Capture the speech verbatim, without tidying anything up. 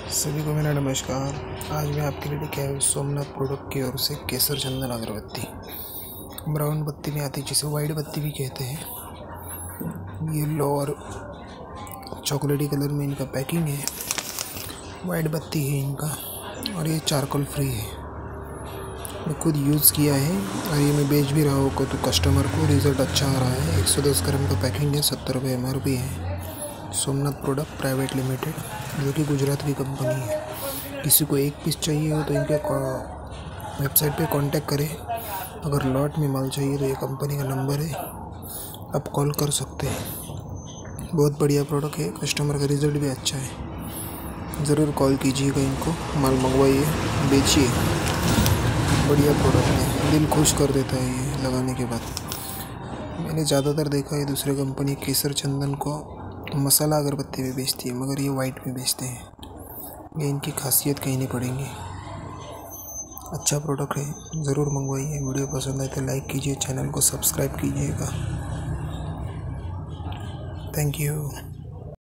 सभी को मेरा नमस्कार। आज मैं आपके लिए लेके आया हूँ सोमनाथ प्रोडक्ट की ओर से केसर चंदन अगरबत्ती। ब्राउन बत्ती में आती है जिसे वाइट बत्ती भी कहते हैं। येलो और चॉकलेटी कलर में इनका पैकिंग है। वाइट बत्ती है इनका और ये चारकोल फ्री है। मैं खुद यूज़ किया है और ये मैं बेच भी रहा हूँ को तो कस्टमर को रिज़ल्ट अच्छा आ रहा है। एक सौ दस ग्राम का पैकिंग है, सत्तर रुपये एम आर पी है। सोमनाथ प्रोडक्ट प्राइवेट लिमिटेड जो कि गुजरात की कंपनी है। किसी को एक पीस चाहिए हो तो इनके वेबसाइट पे कांटेक्ट करें। अगर लॉट में माल चाहिए तो ये कंपनी का नंबर है, आप कॉल कर सकते हैं। बहुत बढ़िया प्रोडक्ट है, कस्टमर का रिज़ल्ट भी अच्छा है। ज़रूर कॉल कीजिएगा इनको, माल मंगवाइए, बेचिए। बढ़िया प्रोडक्ट है, दिल खुश कर देता है ये लगाने के बाद। मैंने ज़्यादातर देखा है दूसरे कंपनी केसर चंदन को मसाला अगरबत्ती में बेचती है, मगर ये वाइट में बेचते हैं। ये इनकी खासियत कहीं नहीं पड़ेंगी। अच्छा प्रोडक्ट है, ज़रूर मंगवाइए। वीडियो पसंद आए तो लाइक कीजिए, चैनल को सब्सक्राइब कीजिएगा। Thank you.